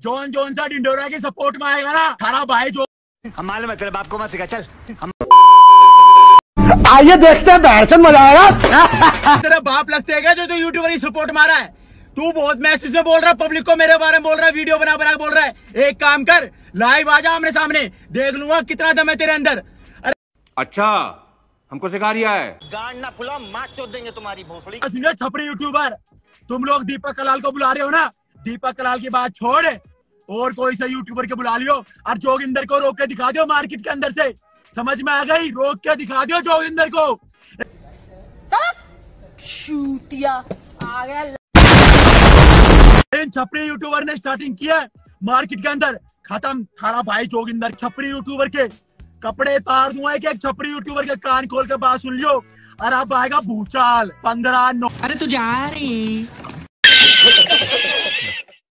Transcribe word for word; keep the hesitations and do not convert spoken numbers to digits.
John John सा डिंडोरा की support में आएगा ना थारा भाई जो हम मालूम है तेरे बाप को मत सिखा चल हम आइए देखते हैं बैठन मजा आएगा। तेरा बाप लगते है जो तू यूट्यूबर की सपोर्ट मारा है। तू बहुत मैसेज में बोल रहा है, पब्लिक को मेरे बारे में बोल रहा है, वीडियो बना बना बोल रहा है। एक काम कर, लाइव आ जा आमने सामने, देख लूंगा कितना दम है तेरे अंदर। अरे अच्छा हमको सिखा रिया है। गांड ना फुला मार चोद देंगे तुम्हारी भोसड़ी। सुनिए छपरी यूट्यूबर, तुम लोग दीपक कलाल को बुला रहे हो ना, दीपक कलाल की बात छोड़ और कोई सा यूट्यूबर के बुला लियो और जोगिंदर को रोक के दिखा दो मार्केट के अंदर से। समझ में आ गई? रोक के दिखा दो जोगिंदर को। शूतिया आ गया। इन छपरी यूट्यूबर ने स्टार्टिंग किया है मार्केट के अंदर, खत्म थारा भाई जोगिंदर। छपरी यूट्यूबर के कपड़े तार दूंगा कि एक छपरी यूट्यूबर के कान खोल के बात सुन लियो और अब आएगा भूचाल पंद्रह नौ। अरे तू जा रही